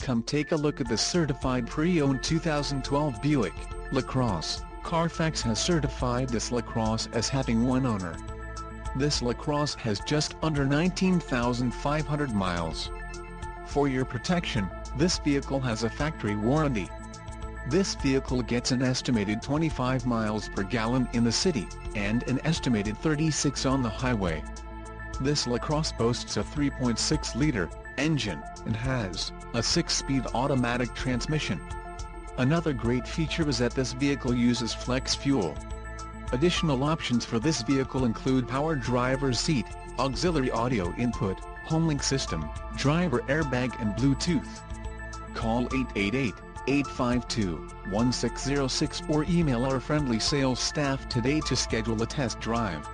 Come take a look at this certified pre-owned 2012 Buick LaCrosse. Carfax has certified this LaCrosse as having one owner. This LaCrosse has just under 19,500 miles. For your protection, this vehicle has a factory warranty. This vehicle gets an estimated 25 miles per gallon in the city, and an estimated 36 on the highway. This LaCrosse boasts a 3.6-liter engine, and has a 6-speed automatic transmission. Another great feature is that this vehicle uses flex fuel. Additional options for this vehicle include power driver's seat, auxiliary audio input, HomeLink system, driver airbag and Bluetooth. Call 888-852-1606 or email our friendly sales staff today to schedule a test drive.